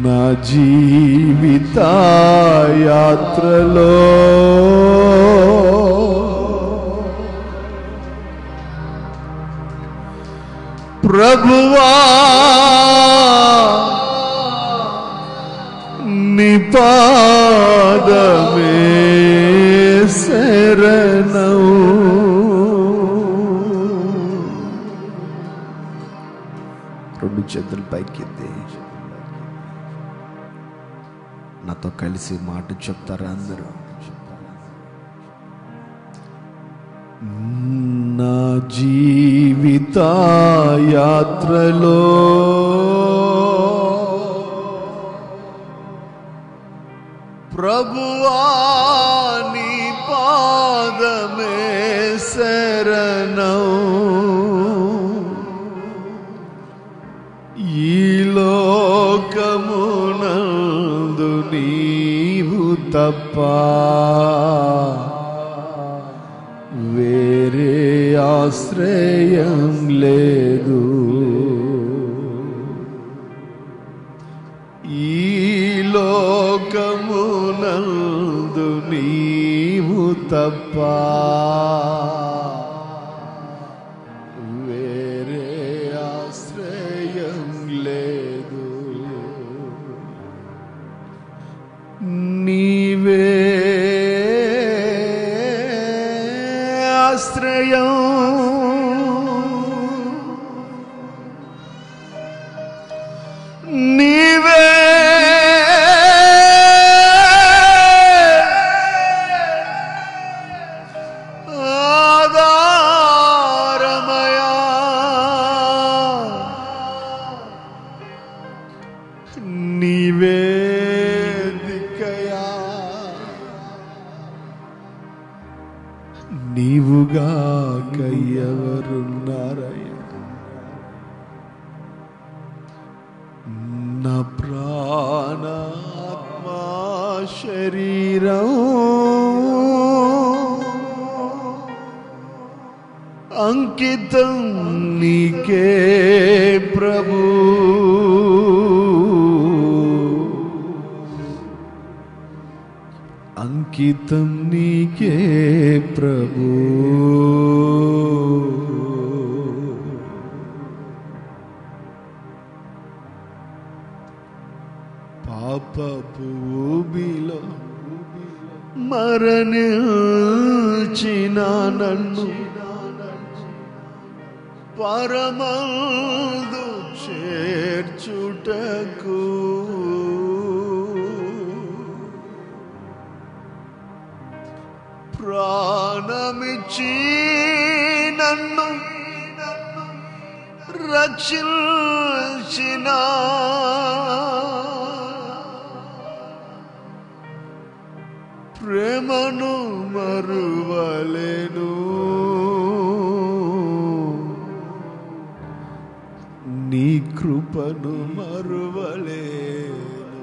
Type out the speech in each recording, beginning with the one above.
నా జీవిత యాత్రలో ప్రభువా నీ పాదమే శరణం. రెండు చేతులు పైకెత్తి నాతో కలిసి మాట చెప్తారా అందరూ? నా జీవిత యాత్రలో ప్రభువా నీ పాదమే శరణం. ఈ లోకమునందు నీవు తప్ప వేరే ఆశ్రయం లేదు. ఈ లోకమునందు నీవు తప్ప వేరే ఆశ్రయం లేదు. నీవే ఆశ్రయం, నీవే ఆధారమయా, నీవే దిక్కయా, నీవుగా కయ్యవరున్నారయ్యా. నా ప్రాణాత్మా శరీరం అంకితం నీకే ప్రభు. అంకితం నీకే ప్రభు. పాపపు ఊబిలో మరణించిన నన్ను పరమందు చేర్చుటకు ప్రాణమిచ్చి నన్ను రక్షించిన ప్రేమను మరువలేను. నీ కృపను మరువలేను.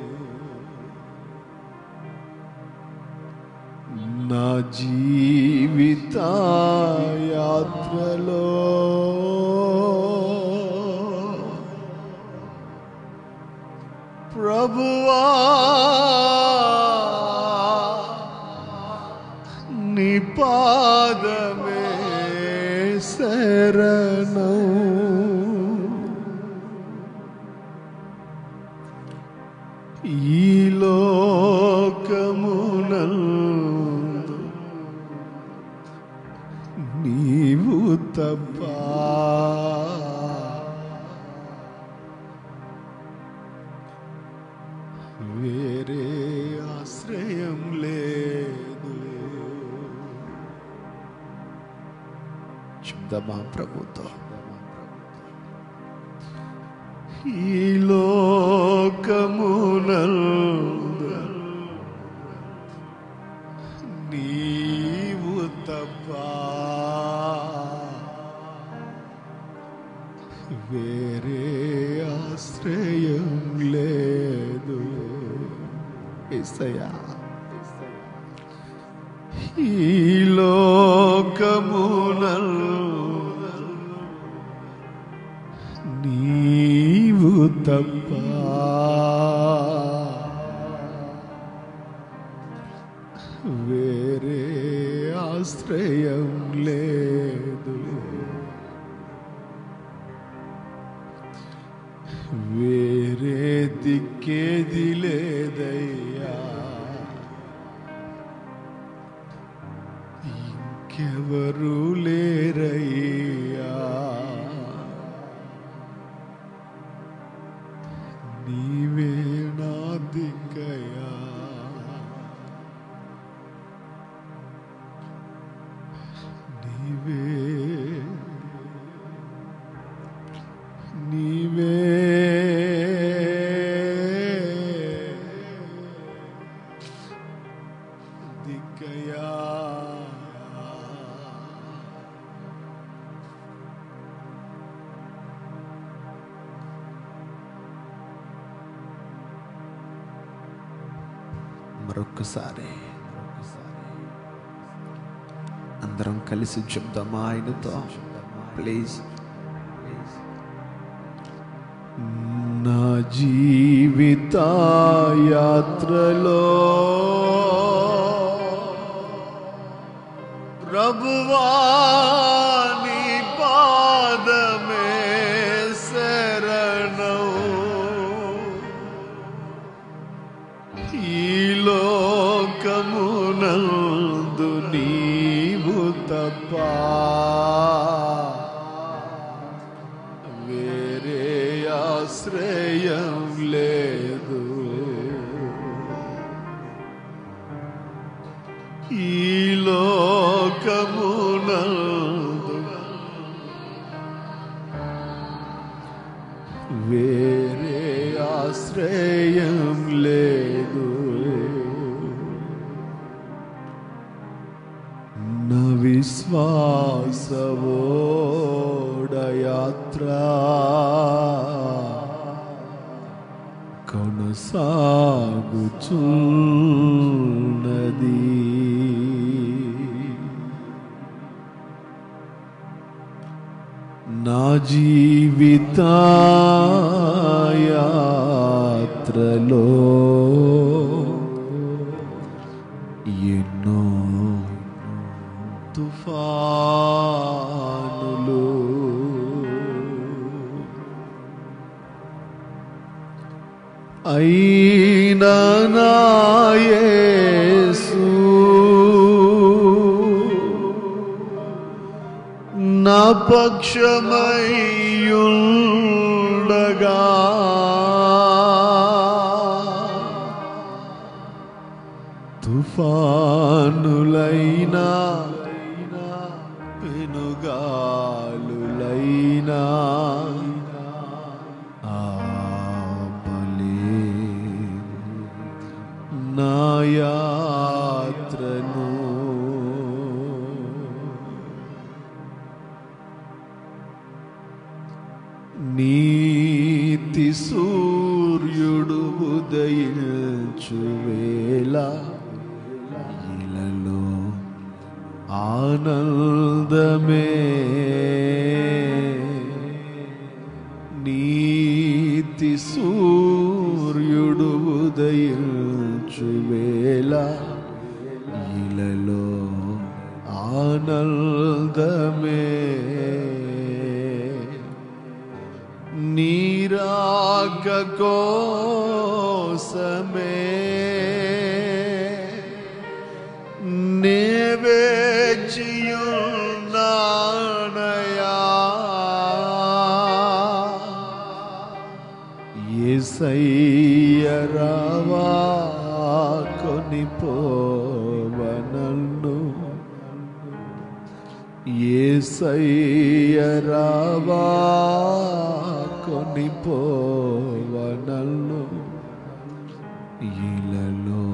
నా జీవిత యాత్రలో ప్రభువా నీ పాదమే శరణం. ఈ లోకమునందు నీవు తప్ప వేరే ఆశ్రయం లేదు. చెప్దామా ప్రభుతో? ఈ లోకమునందు నీవు తప్ప వేరే ఆశ్రయం లేదు. యేసయ్యా, ఈ లోకమునందు నీవు తప్ప ఆశ్రయం లేదు, వేరే దిక్కేది లేదయ్యా, ఇంకెవరు లేరయ్యా, నీవే నా దిక్కయ్యా, నీవే నీవే దిక్కయ్యా. మరొక్కసారి అందరం కలిసి చెప్దామా ఆయనతో? ప్లీజ్. నా జీవిత యాత్రలో ప్రభువా నీ పాదమే శరణం, ఈ లోకమునందు నీవు తప్ప వేరే ఆశ్రయం లేదు, ఈ లోకమునందు వేరే ఆశ్రయం లేదు. నా విశ్వాసవోడయాత్ర కొనసాగుచున్నది, నా జీవిత యాత్రలో ఎన్నో తుఫానులు, అయినా నా యేసు నా పక్షమయ్యుండగా తుఫానులైనా పెనుగాలులైనా ఆపలే నా యాత్రను, నీతి సూర్యుడు ఉదయించు వేళ ఇలలో ఆనందమే, నీతి సూర్యుడు ఉదయించు వేళ ఇలలో ఆనందమే, నీరాక కోసమే నే వేచియున్నానయా, యేసయ్య రావా కొనిపోవనన్ను, యేసయ్య రావా కొనిపోవనన్ను, ఇలలో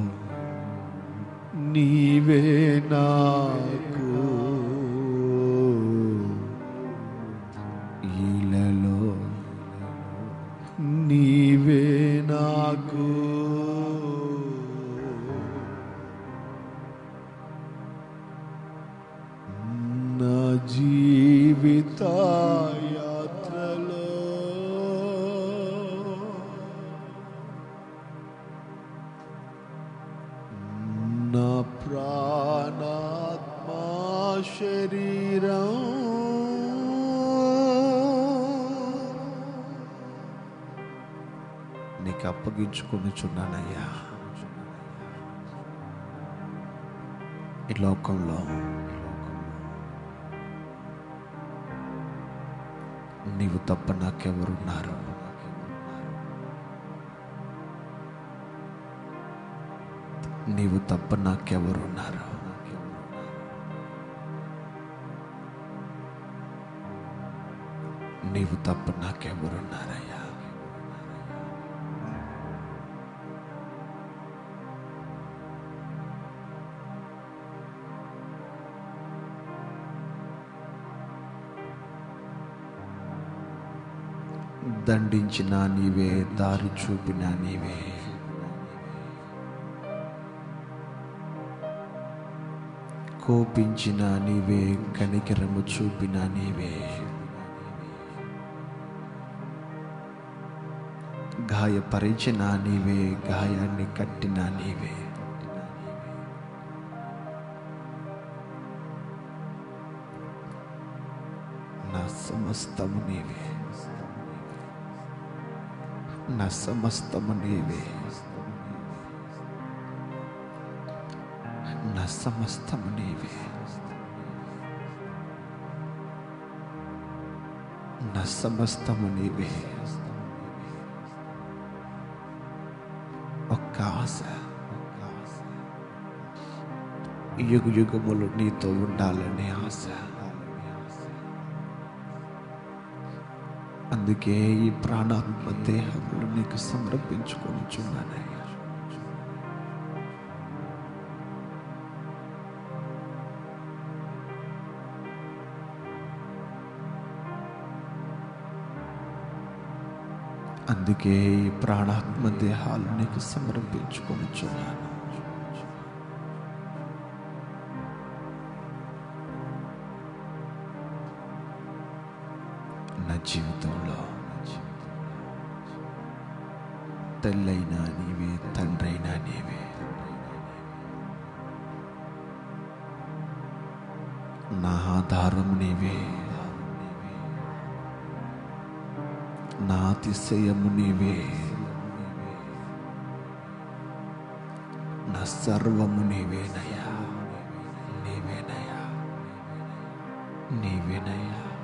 నీవే నాకు, ఇలలో నీవే నాకు, నా జీవిత యాత్రలో నా ప్రాణాత్మ శరీరం నీకు అప్పగించుకొనుచున్నానయ్యా. ఈ లోకంలో నీవు తప్ప నాకెవరున్నారు? నీవు తప్ప నాకెవరున్నారు? నీవు తప్ప నాకెవరున్నారయ్యా? దండించిన నీవే, దారి చూపిన నీవే, కోపించిన నీవే, కనికరము చూపిన నీవే, గాయపరిచిన నీవే, గాయాన్ని కట్టిన నీవే, నా సమస్తము నీవే, నా సమస్తము నీవే, నా సమస్తము నీవే, నా సమస్తము నీవే. ఒక్క ఆశ, యుగ యుగములు నీతో ఉండాలనే ఆశ. అందుకే ఈ ప్రాణాత్మ దేహములు నీకు సమర్పించుకొనుచున్నానయ్యా. అందుకే ఈ ప్రాణాత్మ దేహాలు నీకు సమర్పించుకొనుచున్నాను. నా జీవితంలో తల్లైనా నీవే, తండ్రైనా నీవే, నా ఆధారం నీవే, నా అతిశయము నీవే, నా సర్వము నీవేనయ్యా, నీవేనయ్యా, నీవేనయ్యా.